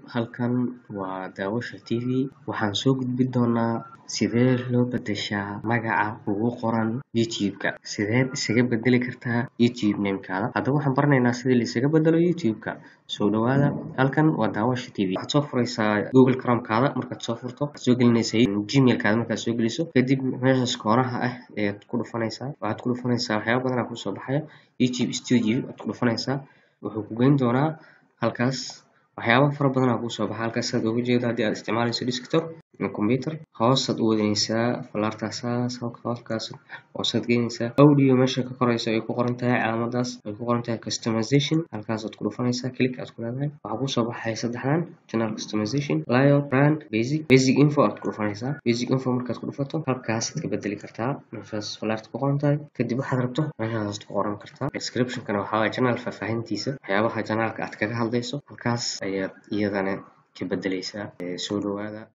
halkan waa daawasha TV. Waxaan soo gudbin doonaa sidee loo bedeshaa magaca ugu qoran YouTube-ka. Sideed isaga bedeli kartaa YouTube name-kaada. Haddaba waxaan baranaynaa sidii la isaga bedelo YouTube-ka. Soo dhawaada, halkan waa daawasha TV. Waxaad soo furaysaa Google Chrome-kaada. Markaad soo furto, waxaad soo gelinaysaa Gmail-kaada. Markaad soo geliso, kadib meeshaas koonaha ah ayaad ku dhufanaysaa. Waxaad ku dhufanaysaa waxyaabo badan ayaa kusoo baxaya. YouTube Studio aad ku dhufanaysaa. Wuxuu ku geyn doonaa halkaas waxyaabo fara badan ayaa kusoo baxa. Halkaas aad uga jeedo haddii aad isticmaalayso desktop ama computer. Hoosaad u wadanaysaa falaartaasaas halkaas hoosaad geynaysaa. Audio meesha ka korayso ay ku qoran tahay calaamadaas ay ku qoran tahay customization. Halkaas aad ku dhufanaysaa click aad ku leedahay. Waxaa kusoo baxaya saddexdan channel customization, layout, brand, basic info aad ku dhufanaysaa. Basic info markaad ku dhufato halkaas aad ka bedeli kartaa meeshaas falaarta ku qoran tahay. Kadib waxaad rabto meeshaas ku qoran kartaa. Description-kana waxaa waaye channel faahfaahintiisa, waxyaabaha channel-ka aad kaga hadlayso halkaas ayaad iyadana ka bedelaysaa. Soo dhawaada.